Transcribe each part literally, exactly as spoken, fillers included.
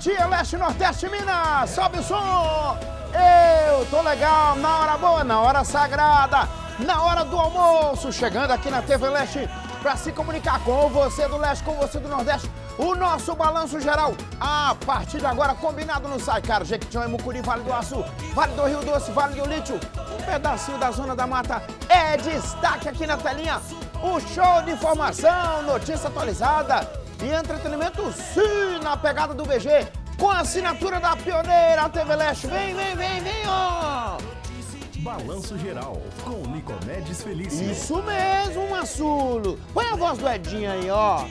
dia, Leste, Nordeste, Minas! Sobe o som! Eu tô legal, na hora boa, na hora sagrada, na hora do almoço, chegando aqui na T V Leste para se comunicar com você do Leste, com você do Nordeste, o nosso balanço geral. A partir de agora, combinado no Sai Caro, Jequitinhonha, Mucuri, Vale do Açu, Vale do Rio Doce, Vale do Lítio, um pedacinho da Zona da Mata é destaque aqui na telinha. O show de informação, notícia atualizada e entretenimento, sim, na pegada do B G, com a assinatura da pioneira T V Leste. Vem, vem, vem, vem, ó! Balanço Geral, com Nicomedes Felício. Isso mesmo, Massulo. Põe a voz do Edinho aí, ó.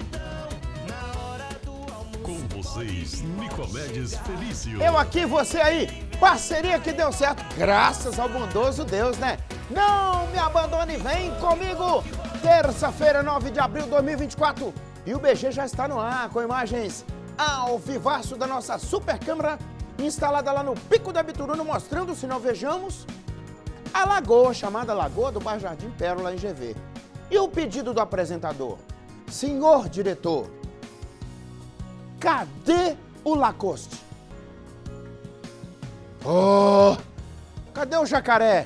Com vocês, Nicomedes Felício. Eu aqui, você aí. Parceria que deu certo, graças ao bondoso Deus, né? Não me abandone, vem comigo. Terça-feira, nove de abril de dois mil e vinte e quatro. E o B G já está no ar, com imagens ao vivaço da nossa super câmera instalada lá no Pico da Bituruna, mostrando, se não vejamos, a lagoa, chamada Lagoa do Bar Jardim Pérola, em G V. E o pedido do apresentador? Senhor diretor, cadê o Lacoste? Oh, cadê o jacaré?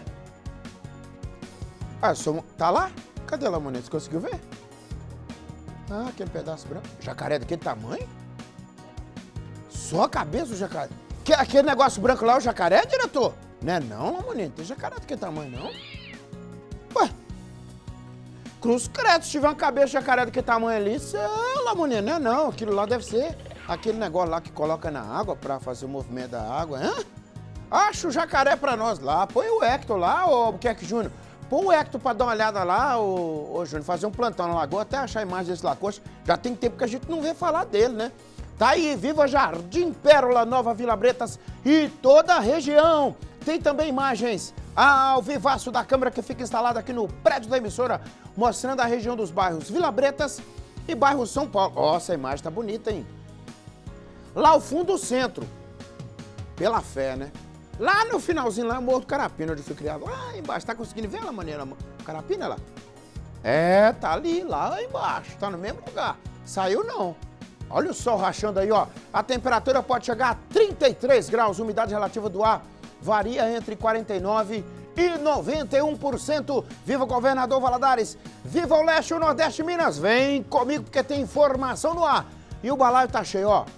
Ah, sou... tá lá? Cadê lá, Monete? Você conseguiu ver? Ah, aquele pedaço branco. Jacaré daquele tamanho? Só a cabeça do jacaré. Que, aquele negócio branco lá, o jacaré, diretor? Não é não, Lamonete? Tem jacaré daquele tamanho, não? Ué? Cruz credo, se tiver uma cabeça de jacaré daquele tamanho ali, isso é, Lamonete, não é não. Aquilo lá deve ser aquele negócio lá que coloca na água pra fazer o movimento da água, hã? Acha o jacaré pra nós lá. Põe o Hector lá, ô Buquerque Júnior. Põe o Hector pra dar uma olhada lá, ô, ô Júnior, fazer um plantão na lagoa, até achar a imagem desse Lacoste. Já tem tempo que a gente não vê falar dele, né? Tá aí, Viva Jardim Pérola, Nova Vila Bretas e toda a região. Tem também imagens ao vivaço da câmera que fica instalada aqui no prédio da emissora, mostrando a região dos bairros Vila Bretas e bairro São Paulo. Nossa, a imagem tá bonita, hein? Lá ao fundo do centro, pela fé, né? Lá no finalzinho, lá é o Morro do Carapina, onde eu fui criado. Lá embaixo, tá conseguindo ver a maneira? Carapina lá? É, tá ali, lá embaixo, tá no mesmo lugar. Saiu não. Olha o sol rachando aí, ó. A temperatura pode chegar a trinta e três graus, umidade relativa do ar varia entre quarenta e nove e noventa e um por cento. Viva o governador Valadares, viva o Leste e o Nordeste Minas. Vem comigo porque tem informação no ar. E o balaio tá cheio, ó.